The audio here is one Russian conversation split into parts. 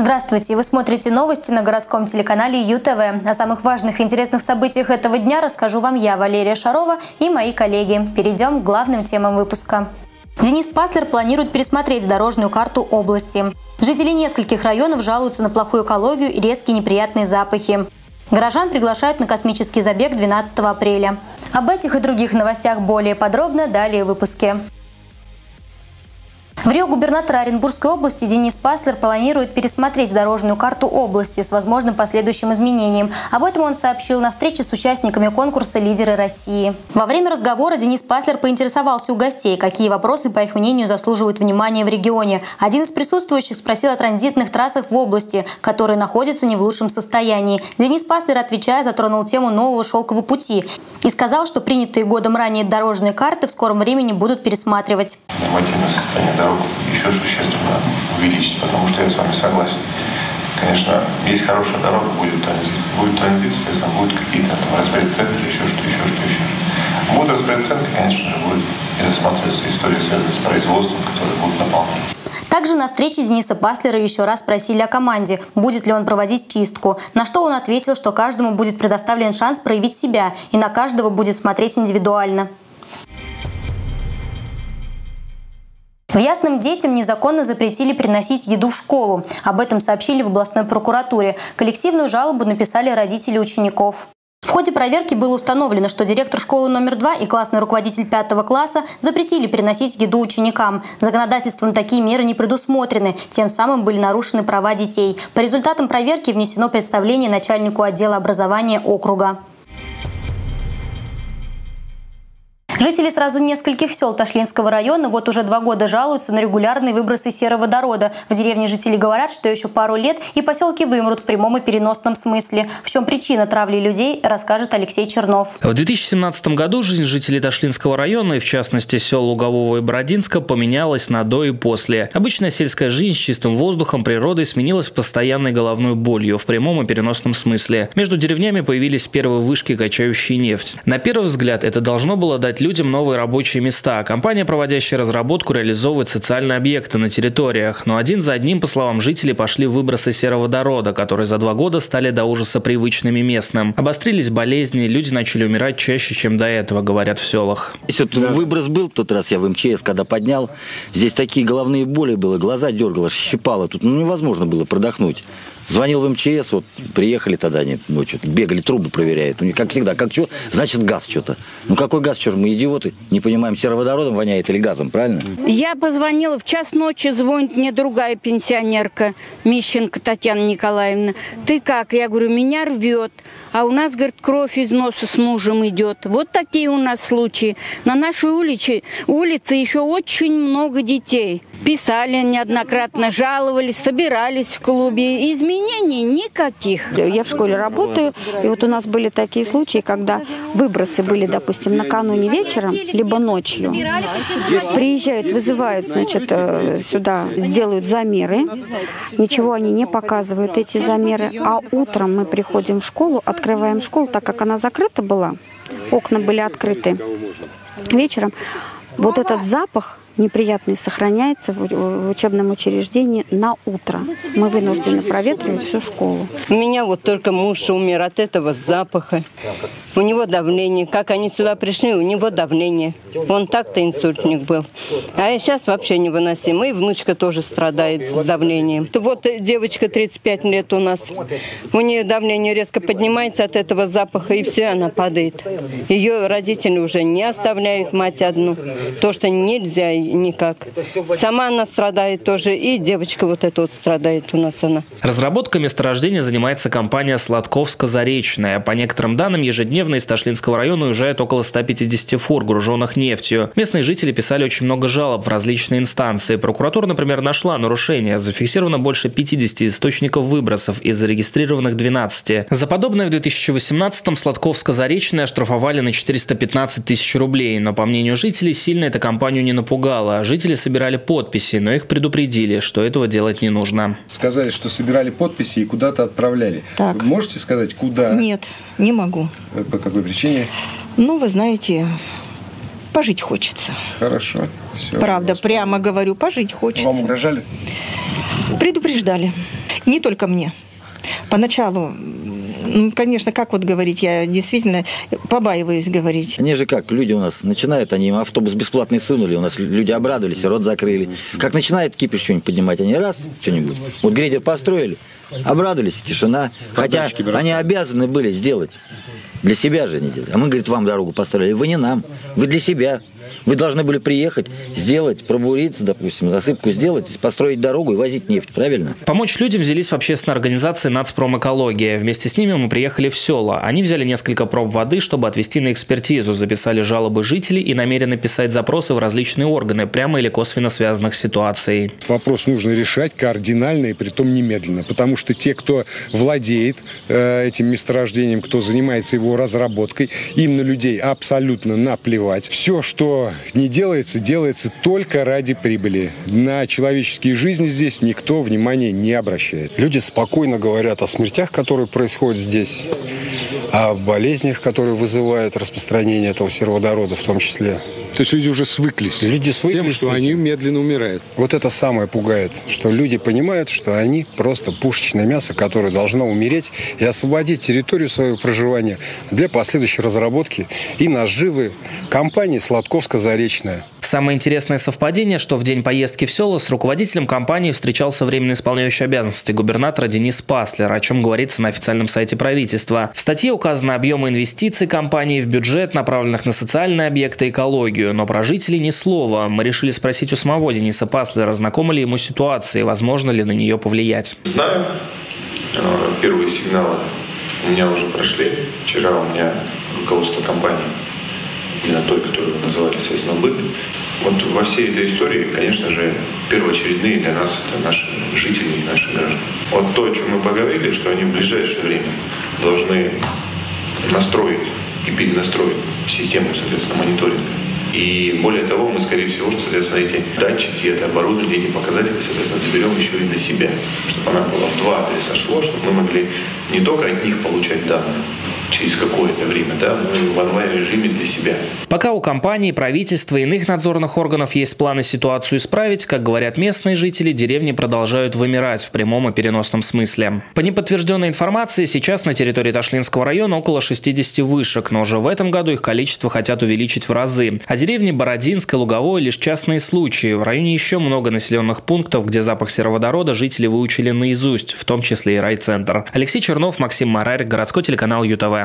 Здравствуйте! Вы смотрите новости на городском телеканале ЮТВ. О самых важных и интересных событиях этого дня расскажу вам я, Валерия Шарова, и мои коллеги. Перейдем к главным темам выпуска. Денис Паслер планирует пересмотреть дорожную карту области. Жители нескольких районов жалуются на плохую экологию и резкие неприятные запахи. Горожан приглашают на космический забег 12 апреля. Об этих и других новостях более подробно далее в выпуске. В Рио губернатор Оренбургской области Денис Паслер планирует пересмотреть дорожную карту области с возможным последующим изменением. Об этом он сообщил на встрече с участниками конкурса «Лидеры России». Во время разговора Денис Паслер поинтересовался у гостей, какие вопросы, по их мнению, заслуживают внимания в регионе. Один из присутствующих спросил о транзитных трассах в области, которые находятся не в лучшем состоянии. Денис Паслер, отвечая, затронул тему нового шелкового пути и сказал, что принятые годом ранее дорожные карты в скором времени будут пересматривать. Еще существенно увеличить, потому что я с вами согласен. Конечно, есть хорошая дорога, будет транзит, соответственно, будут какие-то распредцентры, еще что. Будут распредцентры, конечно же, будет рассматриваться история, связанная с производством, которое будет наполнено. Также на встрече Дениса Паслера еще раз спросили о команде, будет ли он проводить чистку, на что он ответил, что каждому будет предоставлен шанс проявить себя, и на каждого будет смотреть индивидуально. В Ясном детям незаконно запретили приносить еду в школу. Об этом сообщили в областной прокуратуре. Коллективную жалобу написали родители учеников. В ходе проверки было установлено, что директор школы номер 2 и классный руководитель 5 класса запретили приносить еду ученикам. Законодательством такие меры не предусмотрены, тем самым были нарушены права детей. По результатам проверки внесено представление начальнику отдела образования округа. Жители сразу нескольких сел Ташлинского района вот уже 2 года жалуются на регулярные выбросы сероводорода. В деревне жители говорят, что еще пару лет и поселки вымрут в прямом и переносном смысле. В чем причина травли людей, расскажет Алексей Чернов. В 2017 году жизнь жителей Ташлинского района, и в частности сел Лугового и Бородинска, поменялась на до и после. Обычная сельская жизнь с чистым воздухом, природой сменилась постоянной головной болью в прямом и переносном смысле. Между деревнями появились первые вышки, качающие нефть. На первый взгляд это должно было дать людям новые рабочие места. Компания, проводящая разработку, реализовывает социальные объекты на территориях. Но один за одним, по словам жителей, пошли выбросы сероводорода, которые за 2 года стали до ужаса привычными местным. Обострились болезни, люди начали умирать чаще, чем до этого, говорят в селах. Здесь вот выброс был, тот раз я в МЧС, когда поднял, здесь такие головные боли было, глаза дергало, щипало, тут невозможно было продохнуть. Звонил в МЧС, вот приехали тогда они ночью, бегали, трубы проверяют. Как всегда, как что, значит газ что-то. Ну какой газ, что же мы идиоты, не понимаем, сероводородом воняет или газом, правильно? Я позвонила, в час ночи звонит мне другая пенсионерка, Мищенко Татьяна Николаевна. Ты как? Я говорю, меня рвет. А у нас, говорит, кровь из носа с мужем идет. Вот такие у нас случаи. На нашей улице еще очень много детей. Писали неоднократно, жаловались, собирались в клубе. Изменений никаких. Я в школе работаю, и вот у нас были такие случаи, когда выбросы были, допустим, накануне вечером, либо ночью. Приезжают, вызывают, значит, сюда, сделают замеры. Ничего они не показывают, эти замеры. А утром мы приходим в школу, открываем школу, так как она закрыта была, окна были открыты. Вечером вот этот запах неприятный сохраняется в учебном учреждении на утро. Мы вынуждены проветривать всю школу. У меня вот только муж умер от этого запаха. У него давление. Как они сюда пришли, у него давление. Он так-то инсультник был. А сейчас вообще невыносимо. И внучка тоже страдает с давлением. Вот девочка 35 лет у нас. У нее давление резко поднимается от этого запаха, и все, она падает. Ее родители уже не оставляют мать одну. То, что нельзя никак. Сама она страдает тоже, и девочка вот эта вот страдает у нас она. Разработкой месторождения занимается компания Сладковско-Заречная. По некоторым данным, ежедневно из Ташлинского района уезжает около 150 фур, груженных нефтью. Местные жители писали очень много жалоб в различные инстанции. Прокуратура, например, нашла нарушения. Зафиксировано больше 50 источников выбросов из зарегистрированных 12. За подобное в 2018-м Сладковско-Заречная оштрафовали на 415 тысяч рублей. Но, по мнению жителей, сильно эта компанию не напугала. Жители собирали подписи, но их предупредили, что этого делать не нужно. Сказали, что собирали подписи и куда-то отправляли. Так. Вы можете сказать, куда? Нет, не могу. По какой причине? Ну, вы знаете, пожить хочется. Хорошо. Все, правда, прямо говорю, пожить хочется. Вам угрожали? Предупреждали. Не только мне. Поначалу, конечно, как вот говорить, я действительно побаиваюсь говорить. Они же как, люди у нас начинают, они им автобус бесплатный сунули, у нас люди обрадовались, рот закрыли. Как начинает кипиш что-нибудь поднимать, они раз, что-нибудь. Вот грейдер построили, обрадовались, тишина. Хотя они обязаны были сделать. Для себя же не делать. А мы, говорит, вам дорогу построили. Вы не нам, вы для себя. Вы должны были приехать, сделать, пробуриться, допустим, засыпку сделать, построить дорогу и возить нефть, правильно? Помочь людям взялись в общественной организации «Нацпромэкология». Вместе с ними мы приехали в села. Они взяли несколько проб воды, чтобы отвезти на экспертизу, записали жалобы жителей и намерены писать запросы в различные органы, прямо или косвенно связанных с ситуацией. Вопрос нужно решать кардинально и притом немедленно, потому что те, кто владеет этим месторождением, кто занимается его разработкой, им на людей абсолютно наплевать. Все, что не делается, делается только ради прибыли. На человеческие жизни здесь никто внимания не обращает. Люди спокойно говорят о смертях, которые происходят здесь, о болезнях, которые вызывают распространение этого сероводорода в том числе. То есть люди уже свыклись, с тем, что они медленно умирают. Вот это самое пугает, что люди понимают, что они просто пушечное мясо, которое должно умереть и освободить территорию своего проживания для последующей разработки и наживы компании «Сладковско-Заречная». Самое интересное совпадение, что в день поездки в села с руководителем компании встречался временно исполняющий обязанности губернатора Денис Паслер, о чем говорится на официальном сайте правительства. В статье указаны объемы инвестиций компании в бюджет, направленных на социальные объекты и экологию, но про жителей ни слова. Мы решили спросить у самого Дениса Паслера, знакома ли ему ситуация и возможно ли на нее повлиять. Знаю. Первые сигналы у меня уже прошли. Вчера у меня руководство компании, именно той, которую вы называли «Связной». Вот во всей этой истории, конечно же, первоочередные для нас это наши жители и наши граждане. Вот то, о чем мы поговорили, что они в ближайшее время должны настроить и перенастроить систему, соответственно, мониторинга. И более того, мы, скорее всего, соответственно, эти датчики, это оборудование, эти показатели, соответственно, заберем еще и на себя, чтобы она была в два адреса шло, чтобы мы могли не только от них получать данные через какое-то время, да, но и в онлайн-режиме для себя. Пока у компании, правительства и иных надзорных органов есть планы ситуацию исправить, как говорят местные жители, деревни продолжают вымирать в прямом и переносном смысле. По неподтвержденной информации, сейчас на территории Ташлинского района около 60 вышек, но уже в этом году их количество хотят увеличить в разы. А деревни Бородинское, Луговое – лишь частные случаи. В районе еще много населенных пунктов, где запах сероводорода жители выучили наизусть, в том числе и райцентр. Алексей Чернов, Максим Марарь, городской телеканал ЮТВ.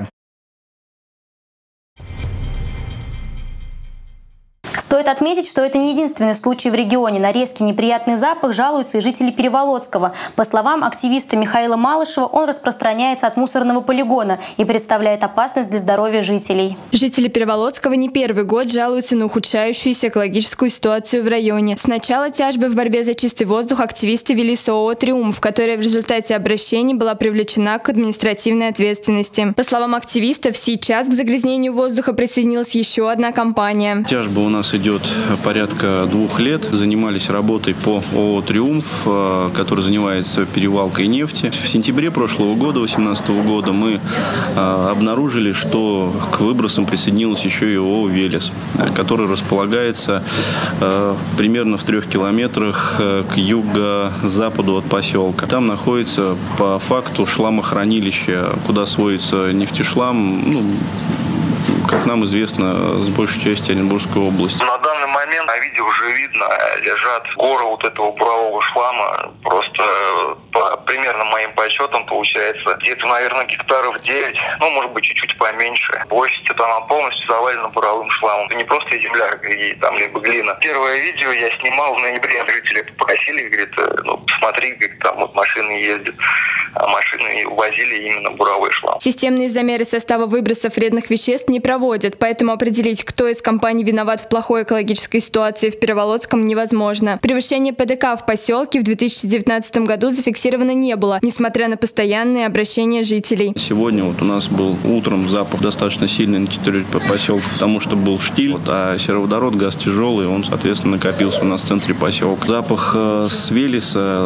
Стоит отметить, что это не единственный случай в регионе. На резкий неприятный запах жалуются и жители Переволоцкого. По словам активиста Михаила Малышева, он распространяется от мусорного полигона и представляет опасность для здоровья жителей. Жители Переволоцкого не первый год жалуются на ухудшающуюся экологическую ситуацию в районе. Сначала тяжбы в борьбе за чистый воздух активисты вели с ООО «Триумф», которая в результате обращений была привлечена к административной ответственности. По словам активистов, сейчас к загрязнению воздуха присоединилась еще одна компания. Тяжба у нас идет порядка 2 лет. Занимались работой по ООО «Триумф», который занимается перевалкой нефти. В сентябре прошлого года, 2018 года, мы обнаружили, что к выбросам присоединилась еще и ООО «Велес», который располагается примерно в 3 километрах к юго-западу от поселка. Там находится по факту шламохранилище, куда сводится нефтешлам, как нам известно, с большей части Оренбургской области. На данный момент на видео уже видно, лежат горы вот этого бурового шлама. Просто по примерно моим подсчетам получается где-то, наверное, гектаров 9, может быть, чуть-чуть поменьше. Площадь она полностью завалена буровым шламом. Это не просто земля, и там либо глина. Первое видео я снимал в ноябре. Жители попросили, говорит, посмотри, говорит, там вот машины ездят. А машины увозили именно буровой шлам. Системные замеры состава выбросов вредных веществ не проводят, поэтому определить, кто из компаний виноват в плохой экологической ситуации в Переволоцком, невозможно. Превышение ПДК в поселке в 2019 году зафиксировано не было, несмотря на постоянные обращения жителей. Сегодня у нас был утром запах достаточно сильный на территории поселка, потому что был штиль, а сероводород, газ тяжелый, он, соответственно, накопился у нас в центре поселка. Запах с Велеса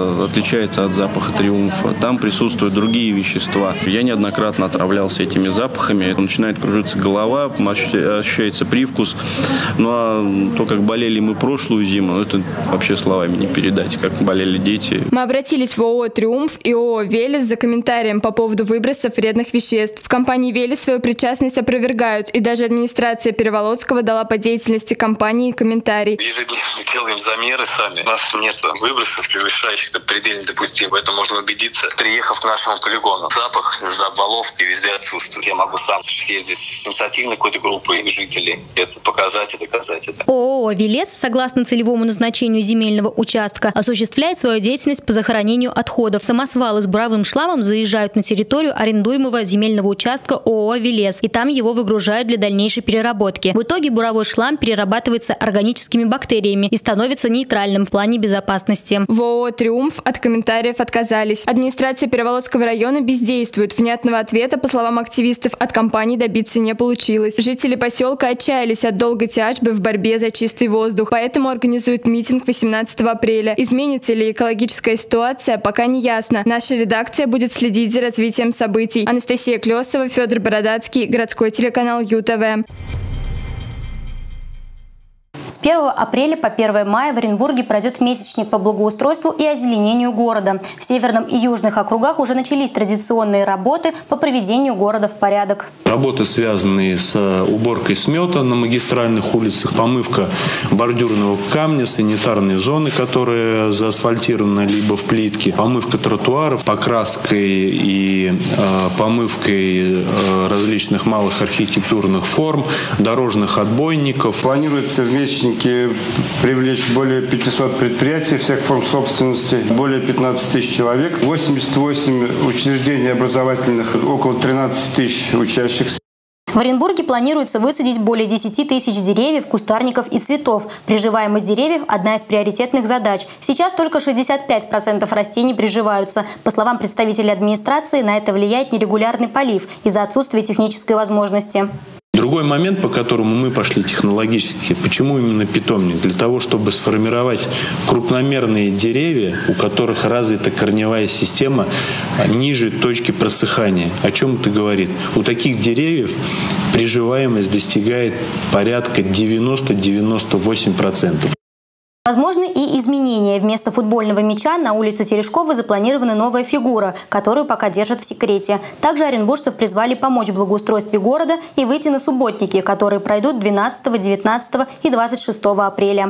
отличается от запаха «Триумфа». Там присутствуют другие вещества. Я неоднократно отравлялся этими запахами. Начинает кружиться голова, ощущается привкус. Ну а то, как болели мы прошлую зиму, это вообще словами не передать, как болели дети. Мы обратились в ООО «Триумф» и ООО «Велес» за комментарием по поводу выбросов вредных веществ. В компании «Велес» свою причастность опровергают, и даже администрация Переволодского дала по деятельности компании комментарий. Ежедневно делаем замеры сами. У нас нет выбросов, превышающих предельно допустимое. Это можно убедиться, приехав к нашему полигону. Запах из-за обваловки везде отсутствует. Я могу сам съездить с инициативной какой-то группой жителей, это показать и доказать это. ООО «Велес», согласно целевому назначению земельного участка, осуществляет свою деятельность по захоронению отходов. Самосвалы с буровым шламом заезжают на территорию арендуемого земельного участка ООО «Велес», и там его выгружают для дальнейшей переработки. В итоге буровой шлам перерабатывается органическими бактериями и становится нейтральным в плане безопасности. В ООО «Триумф» от комментариев отказались. Администрация Переволодского района бездействует. Внятного ответа, по словам активистов, от компании добиться не получилось. Жители поселка отчаялись от долгой тяжбы в борьбе за чистый воздух, поэтому организуют митинг 18 апреля. Изменится ли экологическая ситуация, пока не ясно. Наша редакция будет следить за развитием событий. Анастасия Клесова, Федор Бородацкий, городской телеканал ЮТВ. С 1 апреля по 1 мая в Оренбурге пройдет месячник по благоустройству и озеленению города. В северном и южных округах уже начались традиционные работы по приведению города в порядок. Работы, связанные с уборкой смета на магистральных улицах, помывка бордюрного камня, санитарные зоны, которые заасфальтированы либо в плитке, помывка тротуаров, покраской и помывкой различных малых архитектурных форм, дорожных отбойников. Планируется в месячнике привлечь более 500 предприятий всех форм собственности, более 15 тысяч человек, 88 учреждений образовательных, около 13 тысяч учащихся. В Оренбурге планируется высадить более 10 тысяч деревьев, кустарников и цветов. Приживаемость деревьев – одна из приоритетных задач. Сейчас только 65% растений приживаются. По словам представителей администрации, на это влияет нерегулярный полив из-за отсутствия технической возможности. Другой момент, по которому мы пошли технологически, почему именно питомник? Для того, чтобы сформировать крупномерные деревья, у которых развита корневая система ниже точки просыхания. О чем это говорит? У таких деревьев приживаемость достигает порядка 90-98%. Возможны и изменения. Вместо футбольного мяча на улице Терешкова запланирована новая фигура, которую пока держат в секрете. Также оренбуржцев призвали помочь в благоустройстве города и выйти на субботники, которые пройдут 12, 19 и 26 апреля.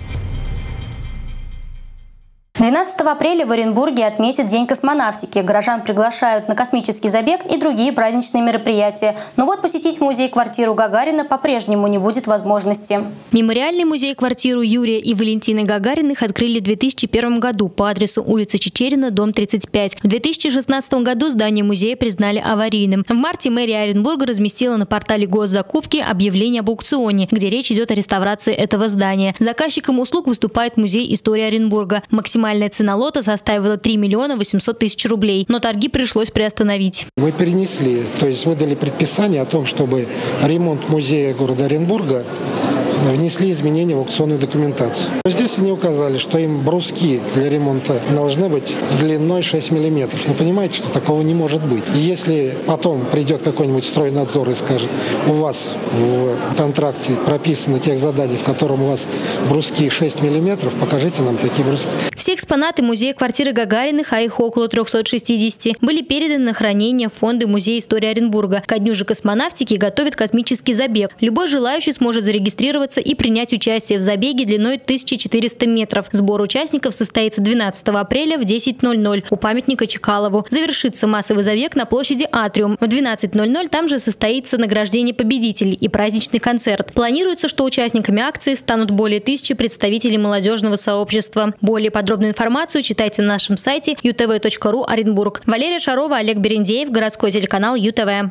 12 апреля в Оренбурге отметят День космонавтики. Горожан приглашают на космический забег и другие праздничные мероприятия. Но вот посетить музей-квартиру Гагарина по-прежнему не будет возможности. Мемориальный музей-квартиру Юрия и Валентины Гагариных открыли в 2001 году по адресу улица Чичерина, дом 35. В 2016 году здание музея признали аварийным. В марте мэрия Оренбурга разместила на портале госзакупки объявление об аукционе, где речь идет о реставрации этого здания. Заказчиком услуг выступает Музей истории Оренбурга. Максимальная цена лота составила 3 миллиона 800 тысяч рублей, но торги пришлось приостановить. Мы перенесли, то есть выдали предписание о том, чтобы ремонт музея города Оренбурга внесли изменения в аукционную документацию. Здесь они указали, что им бруски для ремонта должны быть длиной 6 миллиметров. Вы понимаете, что такого не может быть. И если потом придет какой-нибудь стройнадзор и скажет, у вас в контракте прописано тех заданий, в котором у вас бруски 6 миллиметров, покажите нам такие бруски. Все экспонаты музея квартиры Гагариных, а их около 360, были переданы на хранение в фонды Музея истории Оренбурга. Ко дню же космонавтики готовят космический забег. Любой желающий сможет зарегистрироваться и принять участие в забеге длиной 1400 метров. Сбор участников состоится 12 апреля в 10:00 у памятника Чекалову. Завершится массовый забег на площади Атриум. В 12:00 там же состоится награждение победителей и праздничный концерт. Планируется, что участниками акции станут более 1000 представителей молодежного сообщества. Более подробную информацию читайте на нашем сайте utv.ru Оренбург. Валерия Шарова, Олег Берендеев, городской телеканал ЮТВ.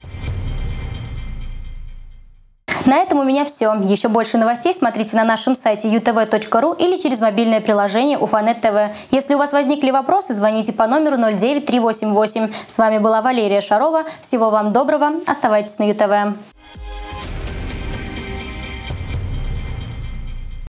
На этом у меня все. Еще больше новостей смотрите на нашем сайте utv.ru или через мобильное приложение Уфанет ТВ. Если у вас возникли вопросы, звоните по номеру 09388. С вами была Валерия Шарова. Всего вам доброго. Оставайтесь на ЮТВ.